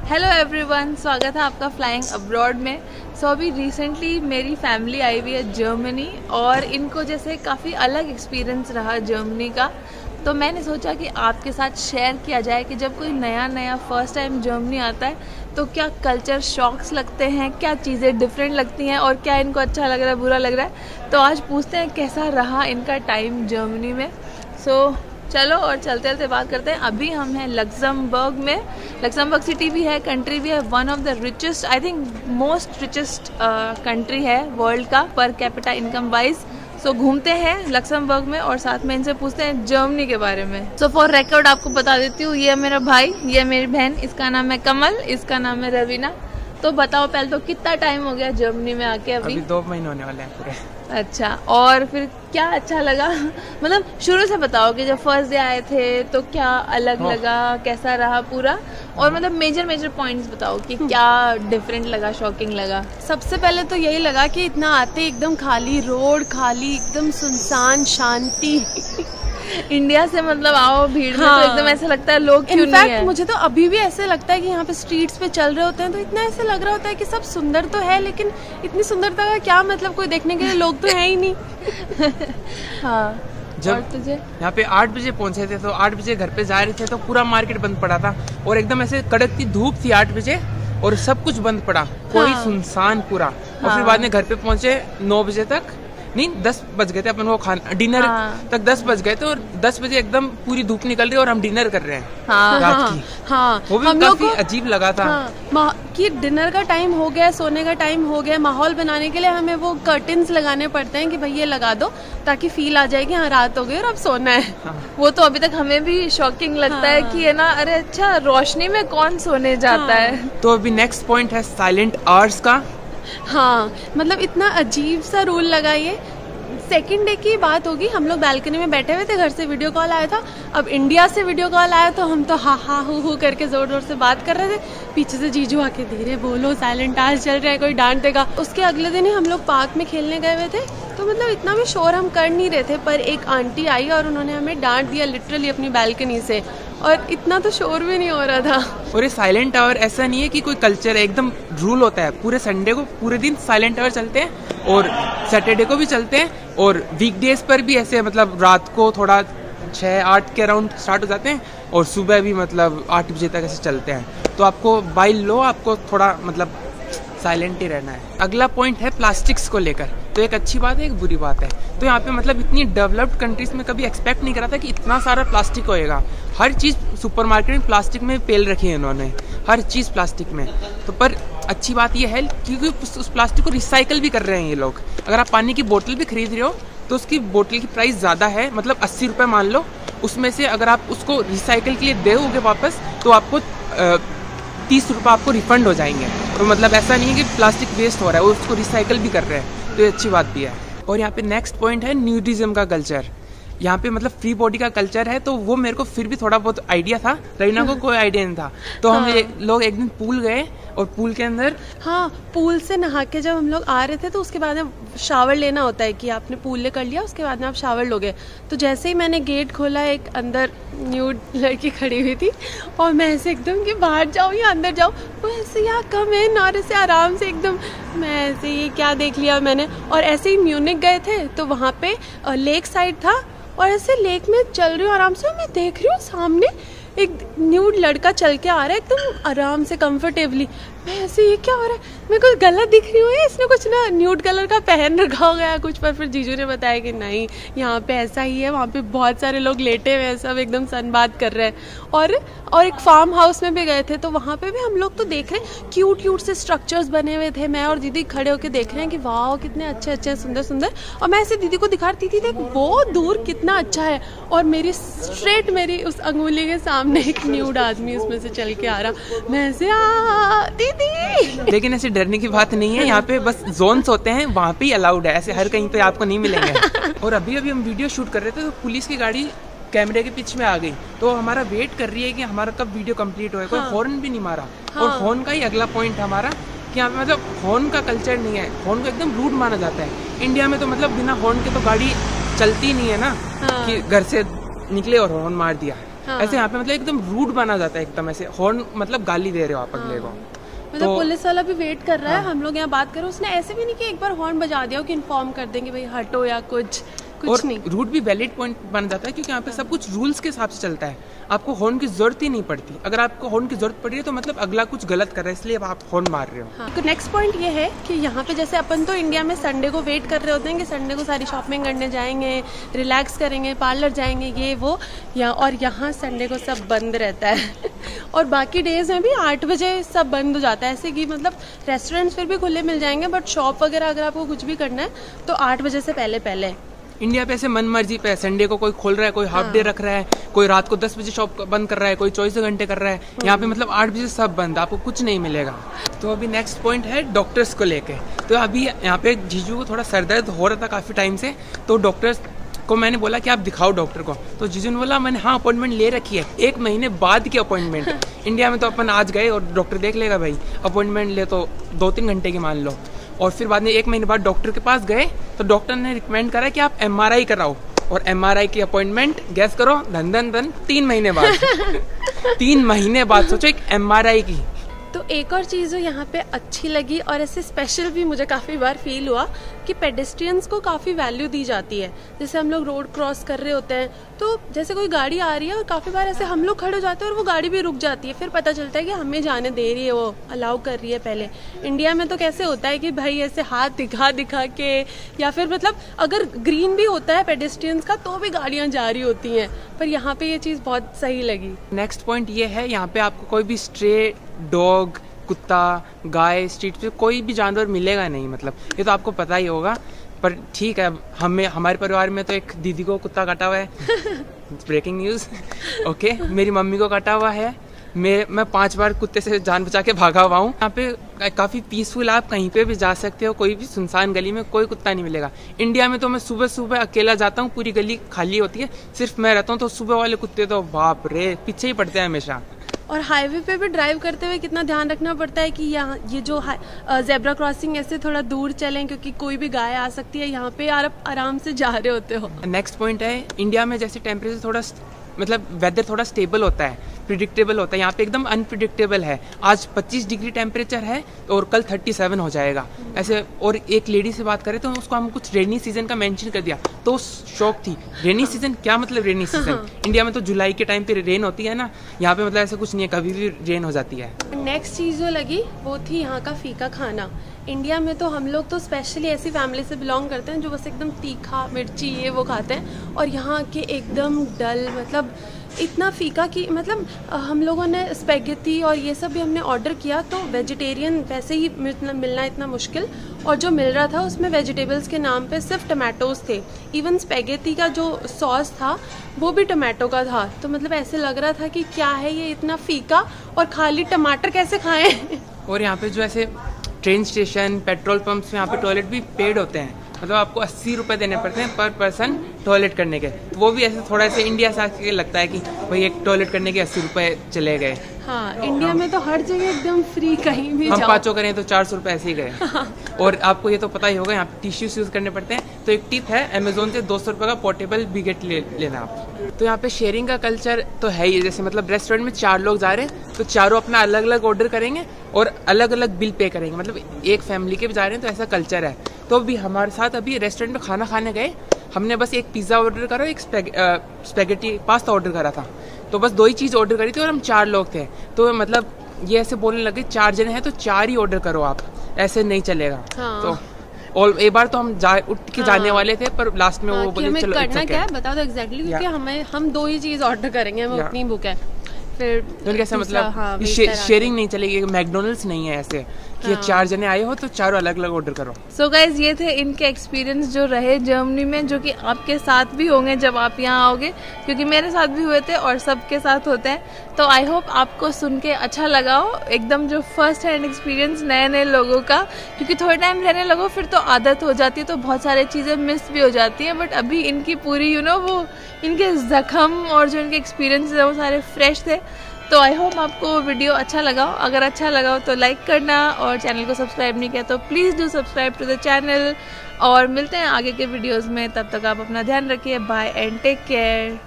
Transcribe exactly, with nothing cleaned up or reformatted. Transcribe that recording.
Hello everyone, स्वागत है आपका फ्लाइंग अब्रॉड में। सो so, अभी रिसेंटली मेरी फैमिली आई हुई है जर्मनी और इनको जैसे काफ़ी अलग एक्सपीरियंस रहा जर्मनी का, तो मैंने सोचा कि आपके साथ शेयर किया जाए कि जब कोई नया नया फर्स्ट टाइम जर्मनी आता है तो क्या कल्चर शॉक्स लगते हैं, क्या चीज़ें डिफरेंट लगती हैं और क्या इनको अच्छा लग रहा है, बुरा लग रहा है। तो आज पूछते हैं कैसा रहा इनका टाइम जर्मनी में। सो so, चलो और चलते चलते बात करते हैं। अभी हम हैं लक्समबर्ग में। लक्समबर्ग सिटी भी है, कंट्री भी है, one of the richest, I think most richest country है वर्ल्ड का पर कैपिटा इनकम वाइज। सो घूमते हैं लक्समबर्ग में और साथ में इनसे पूछते हैं जर्मनी के बारे में। सो फॉर रिकॉर्ड आपको बता देती हूँ, ये मेरा भाई, ये मेरी बहन, इसका नाम है कमल, इसका नाम है रवीना। तो बताओ पहले तो कितना टाइम हो गया जर्मनी में आके? अभी, अभी दो महीने होने वाले हैं पूरे। अच्छा, और फिर क्या अच्छा लगा? मतलब शुरू से बताओ कि जब फर्स्ट डे आए थे तो क्या अलग लगा, कैसा रहा पूरा, और मतलब मेजर मेजर पॉइंट्स बताओ कि क्या डिफरेंट लगा, शॉकिंग लगा। सबसे पहले तो यही लगा कि इतना आते एकदम खाली रोड, खाली एकदम सुनसान, शांति। इंडिया से मतलब आओ भीड़ में हाँ। तो एकदम ऐसा लगता है लोग क्यों नहीं है। मुझे तो अभी भी ऐसे लगता है कि यहाँ पे स्ट्रीट्स पे चल रहे होते हैं तो इतना ऐसे लग रहा होता है कि सब सुंदर तो है, लेकिन इतनी सुंदरता का क्या मतलब, कोई देखने के लिए लोग तो है ही नहीं। हाँ, जब तुझे यहाँ पे आठ बजे पहुंचे थे तो आठ बजे घर पे जा रहे थे तो पूरा मार्केट बंद पड़ा था और एकदम ऐसे कड़कती धूप थी आठ बजे और सब कुछ बंद पड़ा, कोई हाँ। सुनसान पूरा। और हाँ। फिर बाद में घर पे पहुंचे नौ बजे तक, नहीं दस बज गए थे अपन वो खाना डिनर हाँ। तक दस बज गए थे और दस बजे एकदम पूरी धूप निकल रही है और हम डिनर कर रहे हैं। हाँ, रात हाँ, की। हाँ, वो भी हम काफी लोग को अजीब लगा था। हाँ, कि डिनर का टाइम हो गया, सोने का टाइम हो गया, माहौल बनाने के लिए हमें वो कर्टन्स लगाने पड़ते हैं कि भाई ये लगा दो ताकि फील आ जाए कि हाँ रात हो गई और अब सोना है। हाँ। वो तो अभी तक हमें भी शॉकिंग लगता हाँ। है कि है ना, अरे अच्छा रोशनी में कौन सोने जाता हाँ। है। तो अभी नेक्स्ट पॉइंट है साइलेंट आवर्स का। हाँ, मतलब इतना अजीब सा रूल लगा ये। सेकेंड डे की बात होगी, हम लोग बालकनी में बैठे हुए थे, घर से वीडियो कॉल आया था। अब इंडिया से वीडियो कॉल आया तो हम तो हा हा हु हु करके जोर जोर से बात कर रहे थे। पीछे से जीजू आके धीरे बोलो, साइलेंट आज चल रहा है, कोई डांट देगा। उसके अगले दिन ही हम लोग पार्क में खेलने गए हुए थे तो मतलब इतना भी शोर हम कर नहीं रहे थे, पर एक आंटी आई और उन्होंने हमें डांट दिया लिटरली अपनी बालकनी से, और इतना तो शोर भी नहीं हो रहा था। और ये साइलेंट आवर ऐसा नहीं है कि कोई कल्चर है, एकदम रूल होता है। पूरे संडे को पूरे दिन साइलेंट आवर चलते हैं और सैटरडे को भी चलते हैं और वीकडेज पर भी ऐसे, मतलब रात को थोड़ा छः आठ के अराउंड स्टार्ट हो जाते हैं और सुबह भी मतलब आठ बजे तक ऐसे चलते हैं। तो आपको बाई लो आपको थोड़ा मतलब साइलेंट ही रहना है। अगला पॉइंट है प्लास्टिक्स को लेकर। तो एक अच्छी बात है, एक बुरी बात है। तो यहाँ पे मतलब इतनी डेवलप्ड कंट्रीज में कभी एक्सपेक्ट नहीं करा था कि इतना सारा प्लास्टिक होएगा। हर चीज़ सुपरमार्केट में प्लास्टिक में पेल रखी है इन्होंने, हर चीज़ प्लास्टिक में। तो पर अच्छी बात यह है क्योंकि उस प्लास्टिक को रिसाइकल भी कर रहे हैं ये लोग। अगर आप पानी की बोतल भी खरीद रहे हो तो उसकी बोतल की प्राइस ज़्यादा है, मतलब अस्सी रुपये मान लो। उसमें से अगर आप उसको रिसाइकल के लिए दोगे वापस तो आपको तीस रुपये आपको रिफंड हो जाएंगे। तो मतलब ऐसा नहीं है कि प्लास्टिक वेस्ट हो रहा है, वो उसको रिसाइकल भी कर रहे हैं, तो ये अच्छी बात भी है। और यहाँ पे नेक्स्ट पॉइंट है न्यूडिज्म का कल्चर। यहाँ पे मतलब फ्री बॉडी का कल्चर है, तो वो मेरे को फिर भी थोड़ा बहुत आइडिया था, रईना को कोई आइडिया नहीं था। तो हम एक, लोग एक दिन पूल गए और पूल के अंदर, हाँ, पूल से नहा के जब हम लोग आ रहे थे तो उसके बाद में शावर लेना होता है कि आपने पूल ले कर लिया, उसके बाद में आप शावर लोगे। तो जैसे ही मैंने गेट खोला, एक अंदर न्यूड लड़की खड़ी हुई थी और मैं ऐसे एकदम कि बाहर जाऊँ या अंदर जाऊँ, वो ऐसे यहाँ कम है ना, ऐसे आराम से एकदम, मैं ऐसे ये क्या देख लिया मैंने। और ऐसे ही म्यूनिक गए थे तो वहाँ पे लेक साइड था और ऐसे लेक में चल रही हूँ आराम से, मैं देख रही हूँ सामने एक न्यूड लड़का चल के आ रहा है एकदम आराम से कंफर्टेबली। मैं ऐसे ये क्या हो रहा है, मैं कुछ गलत दिख रही हूँ, इसने कुछ ना न्यूड कलर का पहन रखा हो गया कुछ। पर फिर जीजू ने बताया कि नहीं, यहाँ पे ऐसा ही है, वहाँ पे बहुत सारे लोग लेटे हुए हैं, सब एकदम सनबाथ कर रहे हैं। और और एक फार्म हाउस में भी गए थे तो वहाँ पे भी हम लोग तो देख रहे हैं क्यूट क्यूट से स्ट्रक्चर्स बने हुए थे। मैं और दीदी खड़े होकर देख रहे हैं कि वाह कितने अच्छे अच्छे सुंदर सुंदर। और मैं ऐसे दीदी को दिखाती थी, देख वो दूर कितना अच्छा है, और मेरी स्ट्रेट मेरी उस अंगुली के सामने एक न्यूड आदमी उसमें से चल के आ रहा। मैं ऐसे आ दीदी। लेकिन ऐसे डरने की बात नहीं है, यहाँ पे बस जोन्स होते हैं, वहाँ पे ही अलाउड है, ऐसे हर कहीं पे आपको नहीं मिलेंगे। और अभी अभी हम वीडियो शूट कर रहे थे तो पुलिस की गाड़ी कैमरे के पीछे में आ गई, तो हमारा वेट कर रही है कि हमारा कब वीडियो कंप्लीट होए। कोई हॉर्न भी नहीं मारा। हाँ। और हॉर्न का ही अगला पॉइंट हमारा कि यहाँ पे मतलब हॉर्न का कल्चर नहीं है, हॉर्न को एकदम रूड माना जाता है। इंडिया में तो मतलब बिना हॉर्न के तो गाड़ी चलती नहीं है ना। हाँ। कि घर से निकले और हॉर्न मार दिया, हाँ। ऐसे यहाँ पे मतलब एकदम रूड बना जाता है, एकदम ऐसे हॉर्न मतलब गाली दे रहे हो आप अगले को। मतलब तो, पुलिस वाला भी वेट कर रहा है, हाँ। हम लोग यहाँ बात करें, उसने ऐसे भी नहीं कि एक बार हॉर्न बजा दिया हो कि इन्फॉर्म कर देंगे भाई हटो या कुछ कुछ और नहीं। रूट भी वैलिड पॉइंट बन जाता है क्योंकि यहाँ पे सब कुछ रूल्स के हिसाब से चलता है, आपको हॉर्न की जरूरत ही नहीं पड़ती। अगर आपको हॉर्न की जरूरत पड़ रही है तो मतलब अगला कुछ गलत कर रहा है, इसलिए आप हॉर्न मार रहे हो। हाँ। तो नेक्स्ट पॉइंट ये है कि यहाँ पे जैसे अपन तो इंडिया में संडे को वेट कर रहे होते हैं कि संडे को सारी शॉपिंग करने जाएंगे, रिलैक्स करेंगे, पार्लर जाएंगे, ये वो या और यहाँ संडे को सब बंद रहता है और बाकी डेज में भी आठ बजे सब बंद हो जाता है। ऐसे कि मतलब रेस्टोरेंट्स फिर भी खुले मिल जाएंगे बट शॉप वगैरह अगर आपको कुछ भी करना है तो आठ बजे से पहले पहले। इंडिया पे ऐसे मन मर्जी पे संडे को कोई खोल रहा है, कोई हाफ डे रख रहा है, कोई रात को दस बजे शॉप बंद कर रहा है, कोई चौबीस घंटे कर रहा है। यहाँ पे मतलब आठ बजे सब बंद, आपको कुछ नहीं मिलेगा। तो अभी नेक्स्ट पॉइंट है डॉक्टर्स को लेके। तो अभी यहाँ पे जीजू को थोड़ा सर दर्द हो रहा था काफी टाइम से, तो डॉक्टर्स को मैंने बोला कि आप दिखाओ डॉक्टर को। तो जीजू ने बोला मैंने हाँ अपॉइंटमेंट ले रखी है, एक महीने बाद की अपॉइंटमेंट। इंडिया में तो अपन आज गए और डॉक्टर देख लेगा भाई, अपॉइंटमेंट ले तो दो तीन घंटे की मान लो, और फिर बाद में एक महीने बाद डॉक्टर के पास गए तो डॉक्टर ने रिकमेंड करा कि आप एमआरआई कराओ, और एमआरआई की अपॉइंटमेंट गैस करो धन धन धन तीन महीने बाद तीन महीने बाद सोचो एक एमआरआई की। तो एक और चीज़ जो यहाँ पे अच्छी लगी और ऐसे स्पेशल भी मुझे काफ़ी बार फील हुआ कि पेडेस्ट्रियंस को काफ़ी वैल्यू दी जाती है। जैसे हम लोग रोड क्रॉस कर रहे होते हैं तो जैसे कोई गाड़ी आ रही है और काफ़ी बार ऐसे हम लोग खड़े हो जाते हैं और वो गाड़ी भी रुक जाती है, फिर पता चलता है कि हमें जाने दे रही है, वो अलाउ कर रही है। पहले इंडिया में तो कैसे होता है कि भाई ऐसे हाथ दिखा दिखा के या फिर मतलब अगर ग्रीन भी होता है पेडेस्ट्रियंस का तो भी गाड़ियाँ जा रही होती हैं, पर यहाँ पे ये चीज़ बहुत सही लगी। नेक्स्ट पॉइंट ये है, यहाँ पे आपको कोई भी स्ट्रे डॉग, कुत्ता, गाय, स्ट्रीट पे कोई भी जानवर मिलेगा नहीं। मतलब ये तो आपको पता ही होगा, पर ठीक है, हमें हमारे परिवार में तो एक दीदी को कुत्ता काटा हुआ है ब्रेकिंग न्यूज़ ओके, मेरी मम्मी को काटा हुआ है, मैं मैं पांच बार कुत्ते से जान बचा के भागा हुआ हूँ। यहाँ पे काफ़ी पीसफुल, आप कहीं पे भी जा सकते हो, कोई भी सुनसान गली में कोई कुत्ता नहीं मिलेगा। इंडिया में तो मैं सुबह सुबह अकेला जाता हूँ, पूरी गली खाली होती है, सिर्फ मैं रहता हूँ, तो सुबह वाले कुत्ते तो बाप रे पीछे ही पड़ते हैं हमेशा। और हाईवे पे भी ड्राइव करते हुए कितना ध्यान रखना पड़ता है कि यहाँ ये जो जेब्रा क्रॉसिंग ऐसे थोड़ा दूर चलें क्योंकि कोई भी गाय आ सकती है। यहाँ पे यार आप आराम से जा रहे होते हो। नेक्स्ट पॉइंट है, इंडिया में जैसे टेम्परेचर थोड़ा मतलब वेदर थोड़ा स्टेबल होता है, प्रिडिक्टेबल होता है, यहाँ पे एकदम अनप्रिडिक्टेबल है। आज पच्चीस डिग्री टेम्परेचर है और कल सैंतीस हो जाएगा ऐसे। और एक लेडी से बात करें तो उसको हम कुछ रेनी सीजन का मेंशन कर दिया तो शौक थी। रेनी सीजन क्या मतलब रेनी सीजन? इंडिया में तो जुलाई के टाइम पे रेन होती है ना, यहाँ पे मतलब ऐसा कुछ नहीं है, कभी भी रेन हो जाती है। नेक्स्ट चीज़ जो लगी वो थी यहाँ का फीका खाना। इंडिया में तो हम लोग तो स्पेशली ऐसी फैमिली से बिलोंग करते हैं जो बस एकदम तीखा मिर्ची ये वो खाते हैं, और यहाँ के एकदम डल मतलब इतना फीका कि मतलब हम लोगों ने स्पेगेटी और ये सब भी हमने ऑर्डर किया तो वेजिटेरियन वैसे ही मिलना इतना मुश्किल, और जो मिल रहा था उसमें वेजिटेबल्स के नाम पे सिर्फ टमाटोज थे। इवन स्पेगेटी का जो सॉस था वो भी टमाटो का था। तो मतलब ऐसे लग रहा था कि क्या है ये इतना फीका और खाली टमाटर कैसे खाएं। और यहाँ पे जो ऐसे ट्रेन स्टेशन, पेट्रोल पंप्स, यहाँ पे टॉयलेट भी पेड होते हैं, मतलब आपको अस्सी रुपए देने पड़ते हैं पर पर्सन टॉयलेट करने के। तो वो भी ऐसे थोड़ा सा इंडिया से आके लगता है कि भाई एक टॉयलेट करने के अस्सी रुपए चले गए। हाँ, इंडिया में तो हर जगह एकदम फ्री, कहीं भी हम जाओ। पाँचों करें तो चार सौ रुपए ऐसे ही गए। और आपको ये तो पता ही होगा, यहाँ पे टिश्यूज यूज करने पड़ते हैं। तो एक टिप है, अमेजोन से दो सौ रुपए का पोर्टेबल बिगेट ले लेना आप। तो यहाँ पे शेयरिंग का कल्चर तो है ही, जैसे मतलब रेस्टोरेंट में चार लोग जा रहे हैं तो चारों अपना अलग अलग ऑर्डर करेंगे और अलग अलग बिल पे करेंगे, मतलब एक फैमिली के भी जा रहे हैं तो ऐसा कल्चर है। तो अभी हमारे साथ अभी रेस्टोरेंट में खाना खाने गए, हमने बस एक पिज्ज़ा ऑर्डर करा, एक स्पेगेटी पास्ता ऑर्डर करा था, तो बस दो ही चीज़ ऑर्डर करी थी और हम चार लोग थे। तो मतलब ये ऐसे बोलने लगे चार जने हैं तो चार ही ऑर्डर करो आप, ऐसे नहीं चलेगा। हाँ। तो और एक बार तो हम जा उठ के हाँ। जाने वाले थे पर लास्ट में हाँ, वो बोले चलो करना क्या है बता दो एग्जैक्टली, क्योंकि हमें हम दो ही चीज़ ऑर्डर करेंगे, हमें उतनी भूख है। फिर तो कैसा मतलब हाँ, शेयरिंग नहीं चलेगी, मैकडोनल्ड्स नहीं है ऐसे कि हाँ। चार जने आए हो तो चारों अलग अलग ऑर्डर करो। सो so गाइज ये थे इनके एक्सपीरियंस जो रहे जर्मनी में, जो कि आपके साथ भी होंगे जब आप यहाँ आओगे, क्योंकि मेरे साथ भी हुए थे और सबके साथ होते हैं। तो आई होप आपको सुन के अच्छा लगा हो, एकदम जो फर्स्ट हैंड एक्सपीरियंस नए नए लोगों का, क्योंकि थोड़े टाइम रहने लगो फिर तो आदत हो जाती है, तो बहुत सारी चीज़ें मिस भी हो जाती हैं। बट अभी इनकी पूरी यू नो वो इनके जख्म और जो इनके एक्सपीरियंस है वो सारे फ्रेश थे। तो आई होप आपको वीडियो अच्छा लगा हो, अगर अच्छा लगा हो तो लाइक करना, और चैनल को सब्सक्राइब नहीं किया तो please do subscribe to the channel. और मिलते हैं आगे के वीडियोस में, तब तक आप अपना ध्यान रखिए, बाय एंड टेक केयर।